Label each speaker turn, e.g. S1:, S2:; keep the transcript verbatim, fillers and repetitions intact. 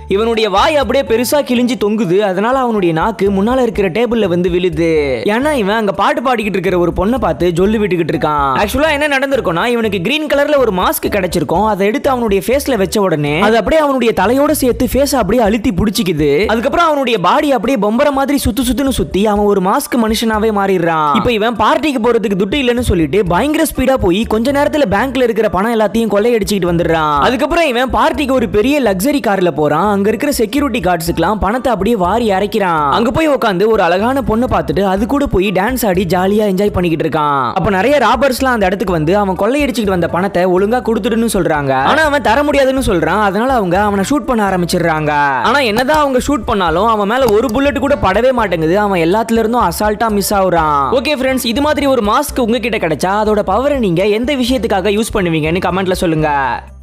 S1: இவனுடைய வாய் அப்படியே பெருசா கிழிஞ்சு தொங்குது. அதனால அவனுடைய நாக்கு முன்னால இருக்கிற டேபிள்ல வந்து விழுது. ஏன்னா இவன் அங்க பாட்டு பாடிக்கிட்டு இருக்கிற ஒரு பொண்ணை பார்த்து ஜொல்லு விட்டுக்கிட்டு இருக்கான். ஆக்சுவலா என்ன நடந்திருக்கும்னா இவனுக்கு கிரீன் கலர்ல ஒரு மாஸ்க் கிடைச்சிருக்கும். அதை எடுத்து அவனுடைய ஃபேஸ்ல வச்ச உடனே அது அப்படியே அவனுடைய தலையோட சேர்த்து ஃபேஸ் அப்படியே அழுத்தி பிடிச்சிக்குது. அதுக்கப்புறம் அவனுடைய பாடி அப்படியே பொம்பர மாதிரி சுத்து சுத்துன்னு சுத்தி அவன் ஒரு மாஸ்க் மனுஷனாவே மாறிடுறான். இப்போ இவன் பார்ட்டிக்கு போறதுக்கு துட்டு இல்லைன்னு சொல்லிட்டு பயங்கர ஸ்பீடா போய் கொஞ்ச நேரத்துல பேங்க்ல இருக்கிற பணம் எல்லாத்தையும் கொள்ளையடிச்சிட்டு வந்துடுறான். அதுக்கப்புறம் இவன் பார்ட்டிக்கு ஒரு பெரிய லக்ஸரி கார்ல போறான். அங்க இருக்கிற செக்யூரிட்டி கார்ட்ஸ்க்குலாம் பணத்தை அப்படியே வாரி இறக்கிறான். அங்க போய் உட்காந்து ஒரு அழகான பொண்ணை பார்த்துட்டு அது கூட போய் டான்ஸ் ஆடி ஜாலியா என்ஜாய் பண்ணிக்கிட்டு இருக்கான். அப்ப நிறைய ராபர்ஸ்லாம் அந்த இடத்துக்கு வந்து அவன் கொள்ளையடிச்சிட்டு வந்த பணத்தை ஒழுங்கா கொடுத்துடுன்னு சொல்றாங்க. ஆனா அவன் தர முடியாதுன்னு சொல்றான். அதனால அவங்க அவனை ஷூட் பண்ண ஆரம்பிச்சிடுறாங்க. ஆனா என்னதான் அவங்க ஷூட் பண்ணாலும் அவன் மேல ஒரு புல்லட் கூட படவே மாட்டேங்குது. அவன் எல்லாத்துல இருந்தும் அசால்ட்டா மிஸ் ஆகுறான். ஓகே ஃப்ரெண்ட்ஸ், இது மாதிரி ஒரு மாஸ்க் உங்ககிட்ட கிடைச்சா அதோட பவரை நீங்க எந்த விஷயத்துக்காக யூஸ் பண்ணுவீங்கன்னு கமெண்ட்ல சொல்லுங்க.